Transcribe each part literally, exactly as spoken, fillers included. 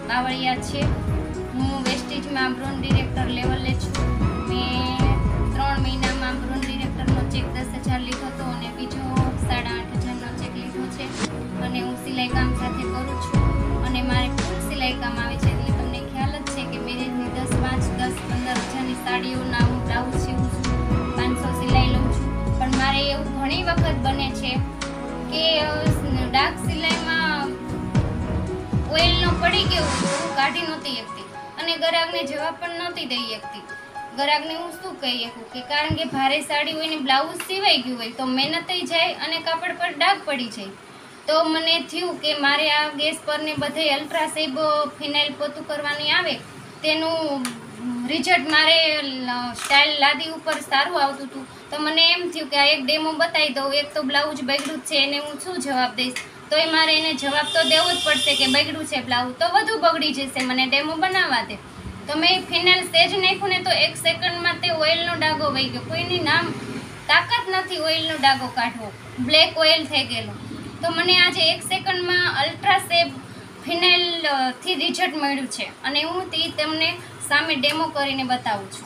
બાવળિયા છે। હું વેસ્ટીજમાં born director લેવલે છું। મેં ત્રણ મહિનામાં બ્રોન ડિરેક્ટરનો ચેક દસ હજાર લીધો હતો અને બીજો સાડા આઠ હજારનો ચેક લીધો છે અને હું સિલાઈ કામ સાથે કરું છું અને મારે ફૂલ સિલાઈ કામ આવે છે એટલે તમને ખ્યાલ જ છે કે મેરેજની દસ પાંચ દસ પંદર હજારની સાડીઓના હું બ્લાઉઝ સીવું છું, પાંચસો સિલાઈ લઉં છું। પણ મારે એવું ઘણી વખત બને છે કે ડાર્ક સિલાઈમાં ઓઇલનો પડી ગયો હું કાઢી નહોતી શકતી અને ગ્રાહકને જવાબ પણ નહોતી દઈ શકતી। ગ્રાહકને હું શું કહી શકું કે કારણ કે ભારે સાડી હોય ને બ્લાઉઝ સિવાઈ ગયું હોય તો મહેનતય જાય અને કાપડ પર ડાઘ પડી જાય। તો મને થયું કે મારે આ ગેસ પર ને બધે અલ્ટ્રાસેબ ફિનાઇલ પોતું કરવાની આવે તેનું રિઝલ્ટ મારે સ્ટાઇલ લાદી ઉપર સારું આવતું હતું। તો મને એમ થયું કે આ એક ડેમો બતાવી દઉં। એક તો બ્લાઉઝ બગડ્યું છે એને હું શું જવાબ દઈશ, તોય મારે એને જવાબ તો દેવો જ પડશે કે બગડ્યું છે બ્લાઉઝ તો વધુ બગડી જશે, મને ડેમો બનાવવા દે। તો મેં ફિનાઇલ સેજ નાખ્યું ને તો એક સેકન્ડમાં તે ઓઇલનો ડાઘો વહી ગયો। કોઈની નામ તાકાત નથી ઓઇલનો ડાઘો કાઢવો, બ્લેક ઓઇલ થઈ ગયેલો। તો મને આજે એક સેકન્ડમાં અલ્ટ્રાસેબ ફિનાઇલથી રિઝલ્ટ મળ્યું છે અને હું તે તમને સામે ડેમો કરીને બતાવું છું।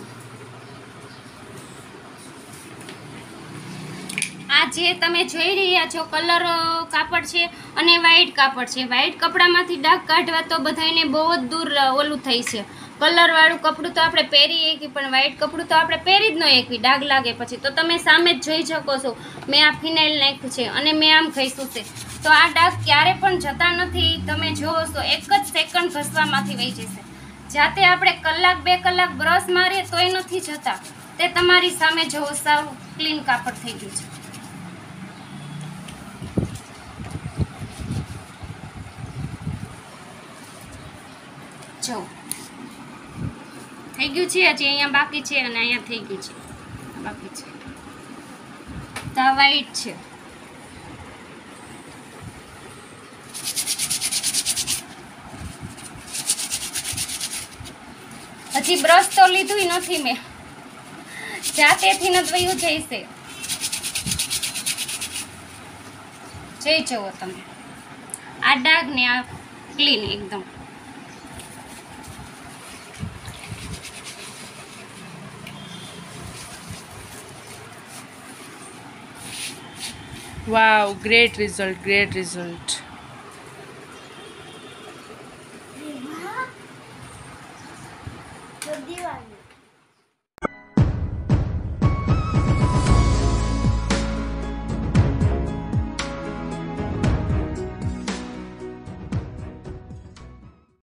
આ જે તમે જોઈ રહ્યા છો કલર કાપડ છે અને વ્હાઈટ કાપડ છે। વ્હાઈટ કપડામાંથી ડાઘ કાઢવા તો બધાને બહુ જ દૂર ઓલું થઈ છે। કલરવાળું કપડું તો આપણે પહેરી એકવી પણ વ્હાઈટ કપડું તો આપણે પહેરી જ ન એકવી ડાઘ લાગે પછી। તો તમે સામે જ જોઈ શકો છો મેં આ ફિનાઇલ નાખ્યું છે અને મેં આમ ઘસ્યું છે તો આ ડાઘ ક્યારે પણ જતા નથી। તમે જોવો તો એક જ સેકન્ડ ઘસવામાંથી વહી જશે। જાતે આપણે કલાક બે કલાક બ્રશ મારીએ તોય નથી જતા। તે તમારી સામે જોવો સાવ ક્લીન કાપડ થઈ ગયું છે। જો થઈ ગયું છે, હજી અહીંયા બાકી છે અને અહીંયા થઈ ગયું છે, બાકી છે તો આ વ્હાઈટ છે। હજી બ્રશ તો લીધું નથી મેં, જાતેથી ન વયું જઈશે। જઈ જુઓ તમે આ ડાઘ ને આ ક્લીન એકદમ। Wow, great result, great result.